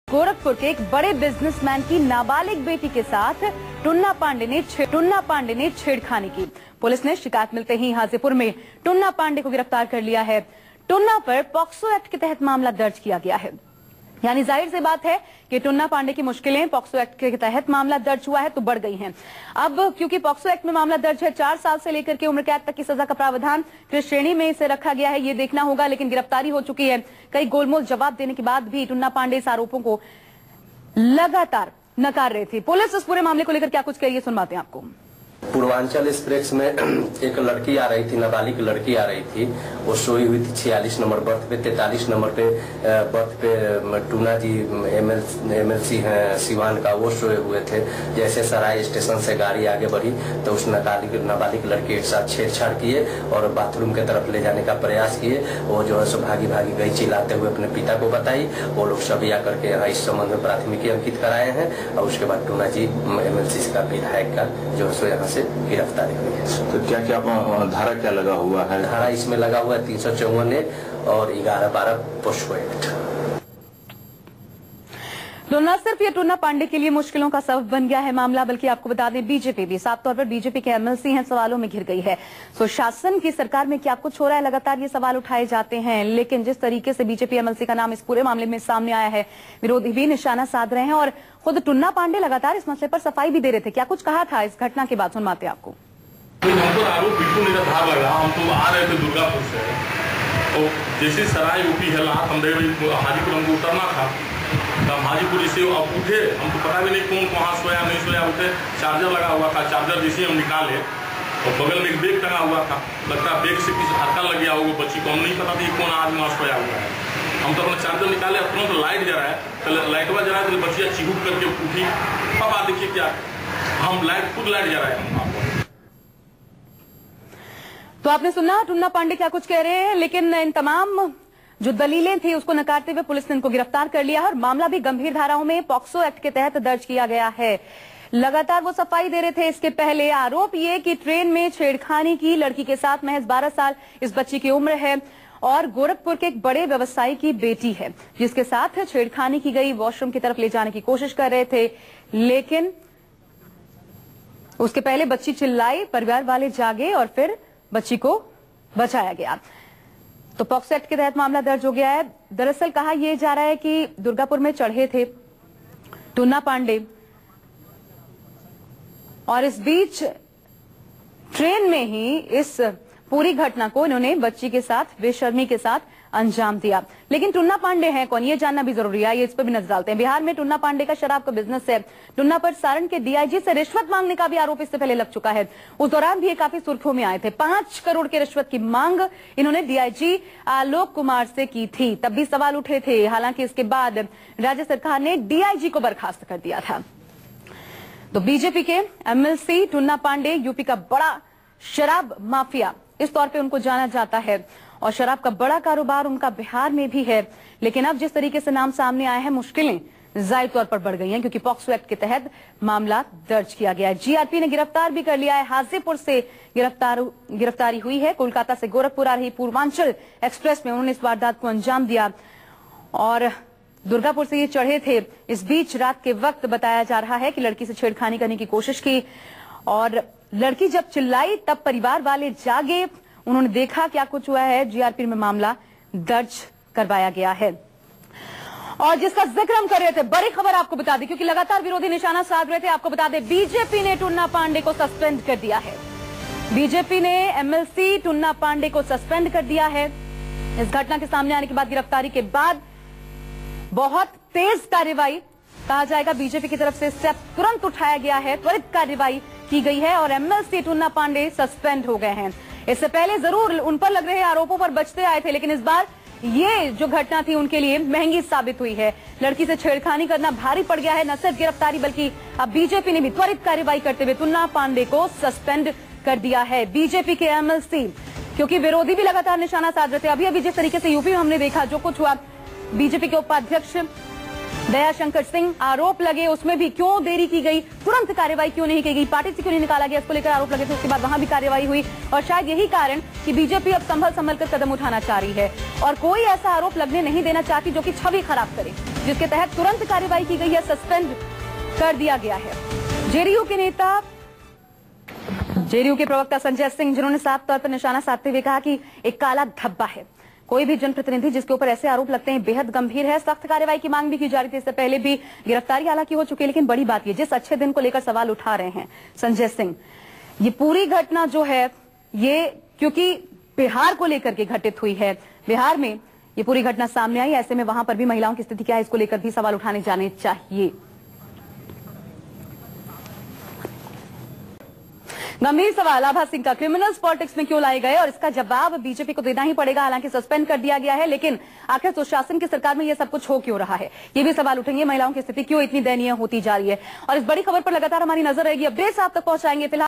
गोरखपुर के एक बड़े बिजनेसमैन की नाबालिग बेटी के साथ टुन्ना पांडे ने छेड़खानी की। पुलिस ने शिकायत मिलते ही हाजीपुर में टुन्ना पांडे को गिरफ्तार कर लिया है। टुन्ना पर पॉक्सो एक्ट के तहत मामला दर्ज किया गया है। यानी जाहिर सी बात है कि टुन्ना पांडे की मुश्किलें पॉक्सो एक्ट के तहत मामला दर्ज हुआ है तो बढ़ गई हैं। अब क्योंकि पॉक्सो एक्ट में मामला दर्ज है, 4 साल से लेकर के उम्र कैद तक की सजा का प्रावधान किस श्रेणी में इसे रखा गया है ये देखना होगा। लेकिन गिरफ्तारी हो चुकी है। कई गोलमोल जवाब देने के बाद भी टुन्ना पांडे इस आरोपों को लगातार नकार रहे थे। पुलिस इस पूरे मामले को लेकर क्या कुछ कह रही है, सुनवाते हैं आपको। पूर्वांचल एक्सप्रेस में एक लड़की आ रही थी, नाबालिग लड़की आ रही थी। वो सोई हुई थी 46 नंबर बर्थ पे। 43 नंबर पे बर्थ पे टूना जी MLC हैं सिवान का, वो सोए हुए थे। जैसे सराय स्टेशन से गाड़ी आगे बढ़ी तो उस नाबालिग लड़की के साथ छेड़छाड़ किए और बाथरूम के तरफ ले जाने का प्रयास किए। वो जो है सो भागी गई, चिल्लाते हुए अपने पिता को बताई। वो लोग सभी आकर के यहाँ इस संबंध में प्राथमिकी अंकित कराए हैं और उसके बाद टूना जी MLC का विधायक का जो है सो यहाँ से गिरफ्तारी हुई है। तो क्या धारा क्या लगा हुआ है? धारा इसमें लगा हुआ है 354 और 11-12 पोस्को एक्ट। तो न सिर्फ ये टुन्ना पांडे के लिए मुश्किलों का सबब बन गया है मामला, बल्कि आपको बता दें बीजेपी भी, साफ तौर पर बीजेपी के MLC हैं, सवालों में घिर गई है। तो शासन की सरकार में क्या कुछ हो रहा है, लगातार ये सवाल उठाए जाते हैं। लेकिन जिस तरीके से बीजेपी MLC का नाम इस पूरे मामले में सामने आया है, विरोधी भी निशाना साध रहे हैं और खुद टुन्ना पांडे लगातार इस मसले पर सफाई भी दे रहे थे। क्या कुछ कहा था इस घटना के बाद, सुनवाते आपको। हमको आरोप बिल्कुल निराधार लगा। हम तो आ रहे थे दुर्गापुर से, तो जैसे सराय यूपी है हम हाजीपुर हमको उतरना था। तब हाजीपुर जैसे अब उठे, हमको पता भी नहीं कौन कहाँ सोया नहीं सोया। उठे, चार्जर लगा हुआ था। चार्जर जैसे हम निकाले तो बगल में एक बैग टंगा हुआ था। लगता है बैग से किसी धक्का लग गया होगा बच्ची को। हम नहीं पता था कौन आदमी वहाँ सोया हुआ है। हम तो अपना चार्जर निकाले, तुरंत लाइट जला है। तो लाइटवा जला तो बच्चिया चिहुक करके उठी। पापा देखिए क्या, हम खुद लाइट जला है। तो आपने सुना टुन्ना पांडे क्या कुछ कह रहे हैं, लेकिन इन तमाम जो दलीलें थी उसको नकारते हुए पुलिस ने इनको गिरफ्तार कर लिया है और मामला भी गंभीर धाराओं में पॉक्सो एक्ट के तहत दर्ज किया गया है। लगातार वो सफाई दे रहे थे। इसके पहले आरोप ये कि ट्रेन में छेड़खानी की लड़की के साथ, महज 12 साल इस बच्ची की उम्र है और गोरखपुर के एक बड़े व्यवसायी की बेटी है जिसके साथ छेड़खानी की गई। वॉशरूम की तरफ ले जाने की कोशिश कर रहे थे, लेकिन उसके पहले बच्ची चिल्लाई, परिवार वाले जागे और फिर बच्ची को बचाया गया। तो पॉक्सो एक्ट के तहत मामला दर्ज हो गया है। दरअसल कहा यह जा रहा है कि दुर्गापुर में चढ़े थे टुन्ना पांडे और इस बीच ट्रेन में ही इस पूरी घटना को इन्होंने बच्ची के साथ बेशर्मी के साथ अंजाम दिया। लेकिन टुन्ना पांडे हैं कौन, ये जानना भी जरूरी है। ये इस पर भी नजर डालते हैं। बिहार में टुन्ना पांडे का शराब का बिजनेस है। टुन्ना पर सारण के DIG से रिश्वत मांगने का भी आरोप इससे पहले लग चुका है। उस दौरान भी ये काफी सुर्खियों में आए थे। 5 करोड़ की रिश्वत की मांग इन्होंने DIG आलोक कुमार से की थी। तब भी सवाल उठे थे। हालांकि इसके बाद राज्य सरकार ने DIG को बर्खास्त कर दिया था। तो बीजेपी के MLC टुन्ना पांडे यूपी का बड़ा शराब माफिया, इस तौर पे उनको जाना जाता है और शराब का बड़ा कारोबार उनका बिहार में भी है। लेकिन अब जिस तरीके से नाम सामने आया है, मुश्किलें जाहिर तौर पर बढ़ गई हैं क्योंकि पॉक्सो एक्ट के तहत मामला दर्ज किया गया है। GRP ने गिरफ्तार भी कर लिया है। हाजीपुर से गिरफ्तारी हुई है। कोलकाता से गोरखपुर आ रही पूर्वांचल एक्सप्रेस में उन्होंने इस वारदात को अंजाम दिया और दुर्गापुर से ये चढ़े थे। इस बीच रात के वक्त बताया जा रहा है कि लड़की से छेड़खानी करने की कोशिश की और लड़की जब चिल्लाई तब परिवार वाले जागे। उन्होंने देखा क्या कुछ हुआ है। GRP में मामला दर्ज करवाया गया है और जिसका जिक्र हम कर रहे थे, बड़ी खबर आपको बता दें क्योंकि लगातार विरोधी निशाना साध रहे थे। आपको बता दें बीजेपी ने टुन्ना पांडे को सस्पेंड कर दिया है। बीजेपी ने MLC टुन्ना पांडे को सस्पेंड कर दिया है। इस घटना के सामने आने के बाद, गिरफ्तारी के बाद बहुत तेज कार्रवाई कहा जाएगा। बीजेपी की तरफ से स्टेप तुरंत उठाया गया है, त्वरित कार्रवाई की गई है और MLC टुन्ना पांडे सस्पेंड हो गए हैं। इससे पहले जरूर उन पर लग रहे आरोपों पर बचते आए थे, लेकिन इस बार ये जो घटना थी उनके लिए महंगी साबित हुई है। लड़की से छेड़खानी करना भारी पड़ गया है। न सिर्फ गिरफ्तारी बल्कि अब बीजेपी ने भी त्वरित कार्रवाई करते हुए टुन्ना पांडे को सस्पेंड कर दिया है। बीजेपी के MLC, क्योंकि विरोधी भी लगातार निशाना साध रहे थे। अभी जिस तरीके से यूपी में हमने देखा जो कुछ हुआ, बीजेपी के उपाध्यक्ष दयाशंकर सिंह, आरोप लगे उसमें भी क्यों देरी की गई, तुरंत कार्रवाई क्यों नहीं की गई, पार्टी से क्यों नहीं निकाला गया, इसको लेकर आरोप लगे थे। उसके बाद वहां भी कार्रवाई हुई और शायद यही कारण कि बीजेपी अब संभल कर कदम उठाना चाह रही है और कोई ऐसा आरोप लगने नहीं देना चाहती जो कि छवि खराब करे, जिसके तहत तुरंत कार्रवाई की गई है, सस्पेंड कर दिया गया है। जेडीयू के प्रवक्ता संजय सिंह, जिन्होंने साफ तौर पर निशाना साधते हुए कहा कि एक काला धब्बा है, कोई भी जनप्रतिनिधि जिसके ऊपर ऐसे आरोप लगते हैं बेहद गंभीर है। सख्त कार्रवाई की मांग भी की जा रही थी, इससे पहले भी गिरफ्तारी हालांकि हो चुकी है, लेकिन बड़ी बात ये जिस अच्छे दिन को लेकर सवाल उठा रहे हैं संजय सिंह, ये पूरी घटना जो है ये क्योंकि बिहार को लेकर के घटित हुई है, बिहार में ये पूरी घटना सामने आई, ऐसे में वहां पर भी महिलाओं की स्थिति क्या है इसको लेकर भी सवाल उठाने जाने चाहिए। गंभीर सवाल आभा सिंह का, क्रिमिनल्स पॉलिटिक्स में क्यों लाए गए और इसका जवाब बीजेपी को देना ही पड़ेगा। हालांकि सस्पेंड कर दिया गया है, लेकिन आखिर सुशासन की सरकार में यह सब कुछ हो क्यों रहा है, ये भी सवाल उठेंगे। महिलाओं की स्थिति क्यों इतनी दयनीय होती जा रही है और इस बड़ी खबर पर लगातार हमारी नजर रहेगी, अपडेट्स आप तक पहुंचाएंगे। फिलहाल